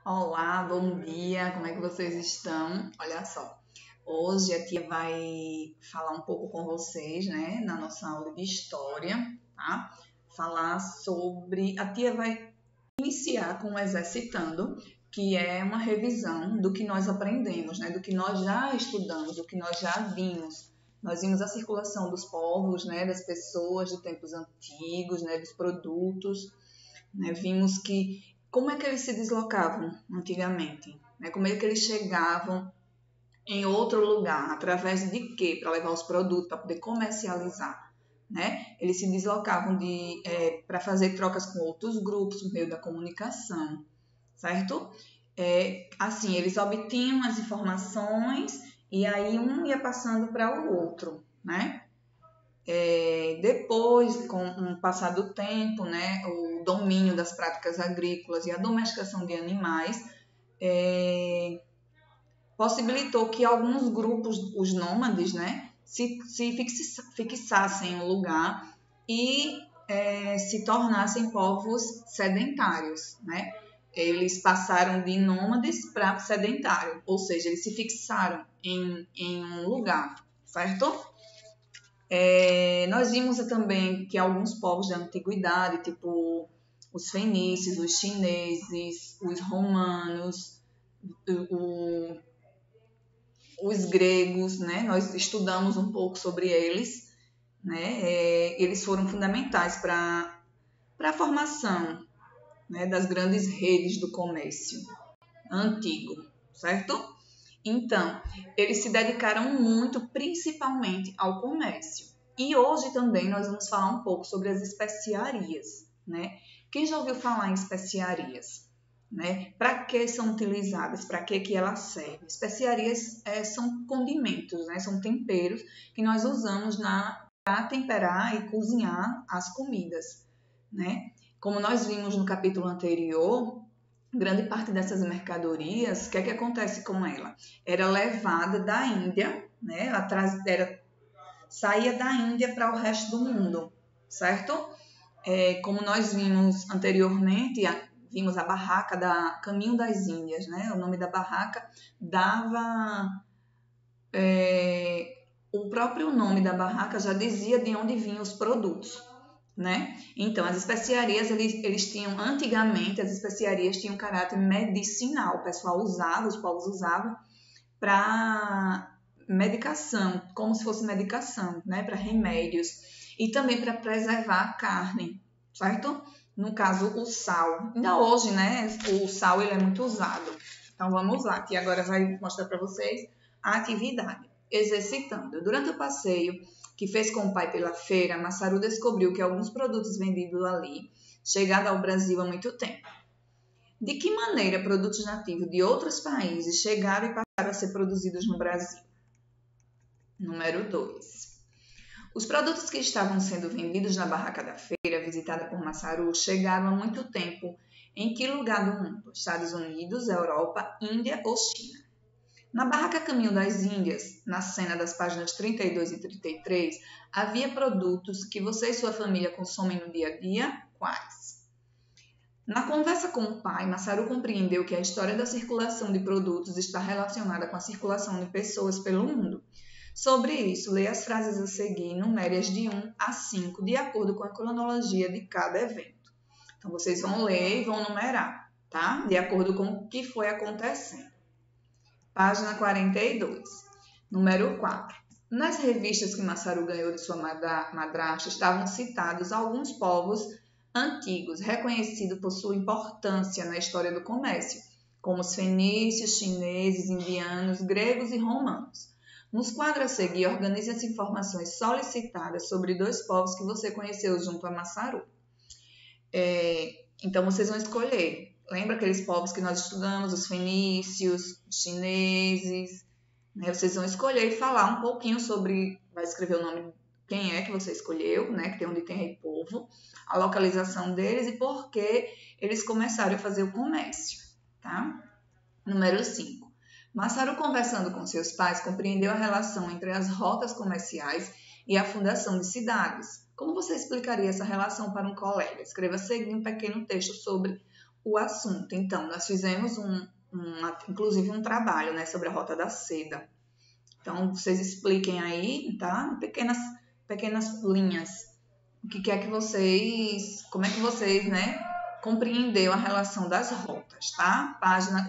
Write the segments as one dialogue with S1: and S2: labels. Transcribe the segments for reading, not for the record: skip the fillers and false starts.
S1: Olá, bom dia, como é que vocês estão? Olha só, hoje a tia vai falar um pouco com vocês, né, na nossa aula de história, tá? Falar sobre. A tia vai iniciar com o exercitando, que é uma revisão do que nós aprendemos, né, do que nós já estudamos, do que nós já vimos. Nós vimos a circulação dos povos, né, das pessoas de tempos antigos, né, dos produtos, né? Vimos que como é que eles se deslocavam antigamente, né? Como é que eles chegavam em outro lugar, através de quê? Para levar os produtos, para poder comercializar, né? Eles se deslocavam para fazer trocas com outros grupos por meio da comunicação, certo? Assim, eles obtinham as informações e aí um ia passando para o outro, né? Depois, com o passar do tempo, né, o domínio das práticas agrícolas e a domesticação de animais possibilitou que alguns grupos, os nômades, né, se fixassem em um lugar e se tornassem povos sedentários, né? Eles passaram de nômades para sedentário, ou seja, eles se fixaram em um lugar, certo? Nós vimos também que alguns povos da antiguidade, tipo os fenícios, os chineses, os romanos, o, os gregos, né? Nós estudamos um pouco sobre eles, né? Eles foram fundamentais para a formação, né, das grandes redes do comércio antigo, certo? Então, eles se dedicaram muito, principalmente ao comércio. E hoje também nós vamos falar um pouco sobre as especiarias, né? Quem já ouviu falar em especiarias? Né? Para que são utilizadas? Para que elas servem? Especiarias são condimentos, né? São temperos que nós usamos para temperar e cozinhar as comidas, né? Como nós vimos no capítulo anterior, grande parte dessas mercadorias, o que é que acontece com ela? Era levada da Índia, né? Saía da Índia para o resto do mundo, certo? Como nós vimos anteriormente, vimos a barraca da Caminho das Índias, né? O nome da barraca dava... o próprio nome da barraca já dizia de onde vinham os produtos, né? Então, as especiarias, eles tinham, antigamente, as especiarias tinham caráter medicinal. O pessoal usava, os povos usavam para medicação, como se fosse medicação, né? Para remédios e também para preservar a carne, certo? No caso, o sal. Ainda hoje, né? O sal ele é muito usado. Então, vamos lá, que agora vai mostrar para vocês a atividade. Exercitando. Durante o passeio que fez com o pai pela feira, Massaru descobriu que alguns produtos vendidos ali chegaram ao Brasil há muito tempo. De que maneira produtos nativos de outros países chegaram e passaram a ser produzidos no Brasil? Número 2. Os produtos que estavam sendo vendidos na barraca da feira, visitada por Massaru, chegaram há muito tempo. Em que lugar do mundo? Estados Unidos, Europa, Índia ou China? Na barraca Caminho das Índias, na cena das páginas 32 e 33, havia produtos que você e sua família consomem no dia a dia? Quais? Na conversa com o pai, Massaru compreendeu que a história da circulação de produtos está relacionada com a circulação de pessoas pelo mundo. Sobre isso, leia as frases a seguir e numere as de 1 a 5, de acordo com a cronologia de cada evento. Então, vocês vão ler e vão numerar, tá? De acordo com o que foi acontecendo. Página 42. Número 4. Nas revistas que Massaru ganhou de sua madrasta estavam citados alguns povos antigos, reconhecidos por sua importância na história do comércio, como os fenícios, chineses, indianos, gregos e romanos. Nos quadros a seguir, organize as informações solicitadas sobre dois povos que você conheceu junto a Massaru. Então, vocês vão escolher. Lembra aqueles povos que nós estudamos, os fenícios, os chineses, né? Vocês vão escolher e falar um pouquinho sobre, vai escrever o nome, quem é que você escolheu, né? Que tem onde tem aí povo, a localização deles e por que eles começaram a fazer o comércio, tá? Número 5. Massaru, conversando com seus pais, compreendeu a relação entre as rotas comerciais e a fundação de cidades. Como você explicaria essa relação para um colega? Escreva a seguir um pequeno texto sobre o assunto. Então, nós fizemos inclusive um trabalho, né, sobre a Rota da Seda. Então, vocês expliquem aí, tá? Em pequenas linhas. Como é que vocês, né, compreendeu a relação das rotas, tá? Página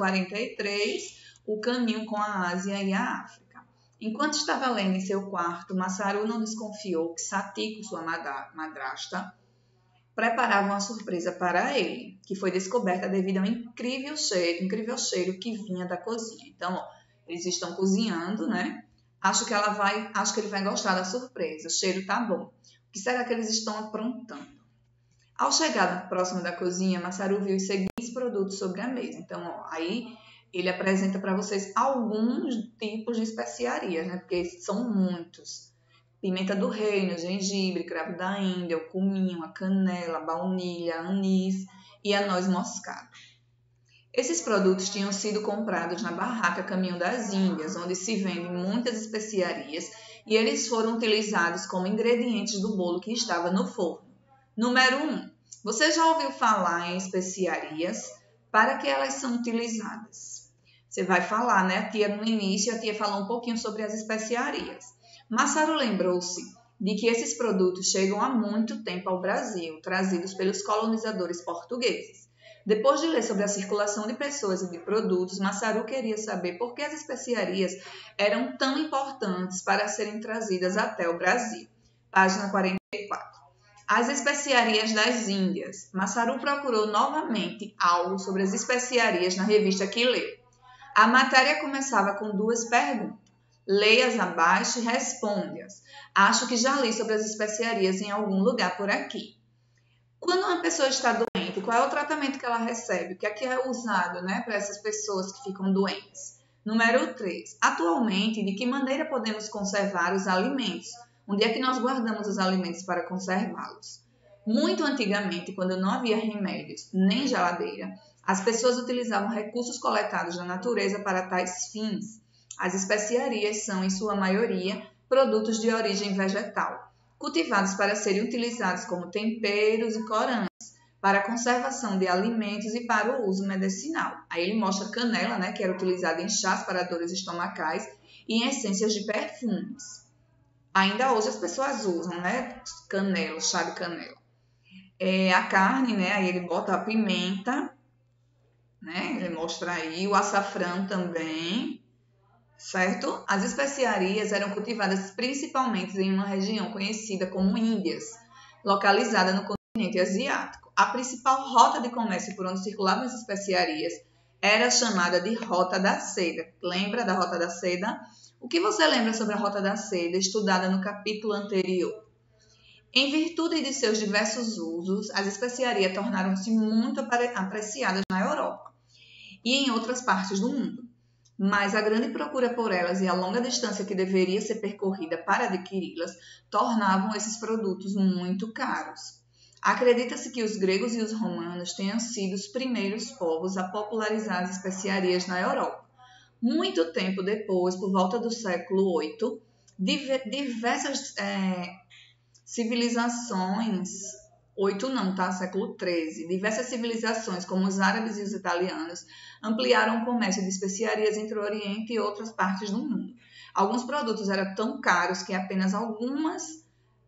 S1: 43, o caminho com a Ásia e a África. Enquanto estava lendo em seu quarto, Masaru não desconfiou que Satiko, sua madrasta, preparava uma surpresa para ele, que foi descoberta devido ao incrível cheiro que vinha da cozinha. Então, ó, eles estão cozinhando, né? Acho que ele vai gostar da surpresa. O cheiro tá bom. O que será que eles estão aprontando? Ao chegar próximo da cozinha, Masaru viu os seguintes produtos sobre a mesa. Então, ó, aí ele apresenta para vocês alguns tipos de especiarias, né? Porque são muitos. Pimenta do reino, gengibre, cravo da Índia, o cominho, a canela, a baunilha, anis e a noz moscada. Esses produtos tinham sido comprados na barraca Caminho das Índias, onde se vendem muitas especiarias, e eles foram utilizados como ingredientes do bolo que estava no forno. Número 1. Você já ouviu falar em especiarias? Para que elas são utilizadas? Você vai falar, né? No início, a tia falou um pouquinho sobre as especiarias. Masaru lembrou-se de que esses produtos chegam há muito tempo ao Brasil, trazidos pelos colonizadores portugueses. Depois de ler sobre a circulação de pessoas e de produtos, Masaru queria saber por que as especiarias eram tão importantes para serem trazidas até o Brasil. Página 44. As especiarias das Índias. Masaru procurou novamente algo sobre as especiarias na revista que leu. A matéria começava com 2 perguntas. Leia-as abaixo e responde-as. Acho que já li sobre as especiarias em algum lugar por aqui. Quando uma pessoa está doente, qual é o tratamento que ela recebe? O que é usado, né, para essas pessoas que ficam doentes? Número 3. Atualmente, de que maneira podemos conservar os alimentos? Onde é que nós guardamos os alimentos para conservá-los? Muito antigamente, quando não havia remédios nem geladeira, as pessoas utilizavam recursos coletados da natureza para tais fins. As especiarias são, em sua maioria, produtos de origem vegetal, cultivados para serem utilizados como temperos e corantes, para a conservação de alimentos e para o uso medicinal. Aí ele mostra canela, né, que era utilizada em chás para dores estomacais e em essências de perfumes. Ainda hoje as pessoas usam, né, canela, chá de canela. A carne, né, aí ele bota a pimenta, né, ele mostra aí o açafrão também, certo? As especiarias eram cultivadas principalmente em uma região conhecida como Índias, localizada no continente asiático. A principal rota de comércio por onde circulavam as especiarias era chamada de Rota da Seda. Lembra da Rota da Seda? O que você lembra sobre a Rota da Seda, estudada no capítulo anterior? Em virtude de seus diversos usos, as especiarias tornaram-se muito apreciadas na Europa e em outras partes do mundo. Mas a grande procura por elas e a longa distância que deveria ser percorrida para adquiri-las tornavam esses produtos muito caros. Acredita-se que os gregos e os romanos tenham sido os primeiros povos a popularizar as especiarias na Europa. Muito tempo depois, por volta do século VIII, diversas civilizações, século XIII, diversas civilizações, como os árabes e os italianos, ampliaram o comércio de especiarias entre o Oriente e outras partes do mundo. Alguns produtos eram tão caros que apenas algumas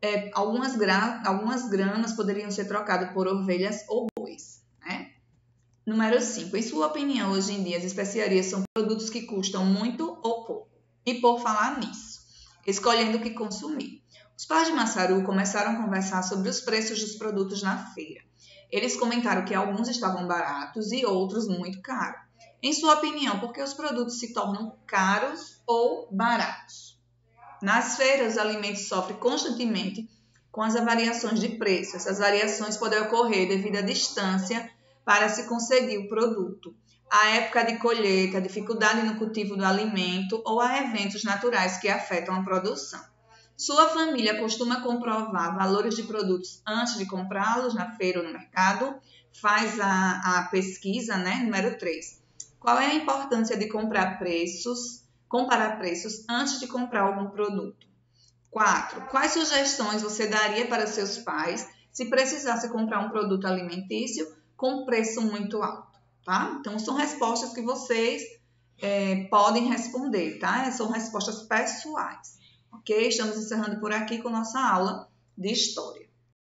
S1: gramas poderiam ser trocadas por ovelhas ou bois, né? Número 5. Em sua opinião, hoje em dia, as especiarias são produtos que custam muito ou pouco? E por falar nisso, escolhendo o que consumir. Os pais de Masaru começaram a conversar sobre os preços dos produtos na feira. Eles comentaram que alguns estavam baratos e outros muito caros. Em sua opinião, por que os produtos se tornam caros ou baratos? Nas feiras, os alimentos sofrem constantemente com as variações de preço. Essas variações podem ocorrer devido à distância para se conseguir o produto, à época de colheita, a dificuldade no cultivo do alimento ou a eventos naturais que afetam a produção. Sua família costuma comprovar valores de produtos antes de comprá-los na feira ou no mercado. Faz a pesquisa, né? Número 3. Qual é a importância de comparar preços antes de comprar algum produto? 4. Quais sugestões você daria para seus pais se precisasse comprar um produto alimentício com preço muito alto, tá? Então, são respostas que vocês podem responder, tá? São respostas pessoais, ok? Estamos encerrando por aqui com nossa aula de História.